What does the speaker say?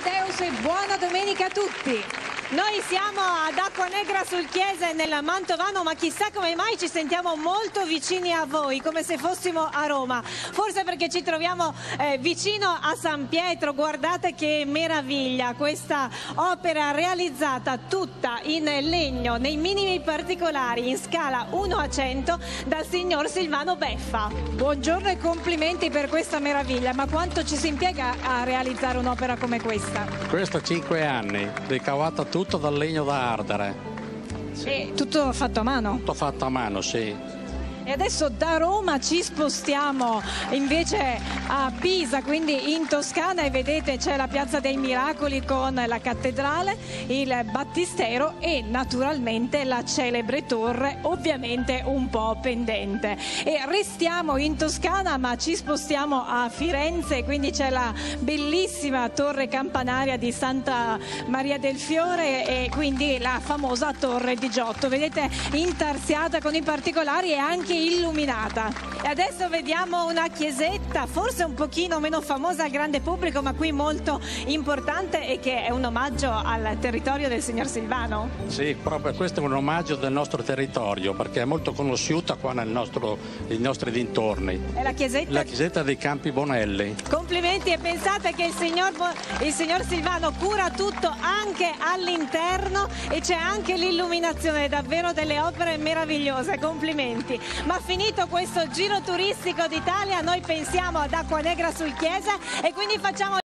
Matteus e buona domenica a tutti. Noi siamo ad Acquanegra sul Chiese nel Mantovano, ma chissà come mai ci sentiamo molto vicini a voi, come se fossimo a Roma. Forse perché ci troviamo vicino a San Pietro. Guardate che meraviglia, questa opera realizzata tutta in legno, nei minimi particolari, in scala 1:100 dal signor Silvano Beffa. Buongiorno e complimenti per questa meraviglia, ma quanto ci si impiega a realizzare un'opera come questa? Questo 5 anni, ricavato tutto dal legno da ardere. Sì. E tutto fatto a mano? Tutto fatto a mano, sì. E adesso da Roma ci spostiamo invece a Pisa, quindi in Toscana, e vedete c'è la Piazza dei Miracoli con la cattedrale, il battistero e naturalmente la celebre torre, ovviamente un po' pendente. E restiamo in Toscana ma ci spostiamo a Firenze, quindi c'è la bellissima torre campanaria di Santa Maria del Fiore e quindi la famosa torre di Giotto, vedete, intarsiata con i particolari e anche illuminata. E adesso vediamo una chiesetta forse un pochino meno famosa al grande pubblico, ma qui molto importante, e che è un omaggio al territorio del signor Silvano. Sì, proprio questo è un omaggio del nostro territorio, perché è molto conosciuta qua nei nostri dintorni. È la chiesetta? La chiesetta dei Campi Bonelli. Complimenti, e pensate che il signor Silvano cura tutto anche all'interno, e c'è anche l'illuminazione, davvero delle opere meravigliose, complimenti. Ma finito questo giro turistico d'Italia, noi pensiamo ad Acquanegra sul Chiese e quindi facciamo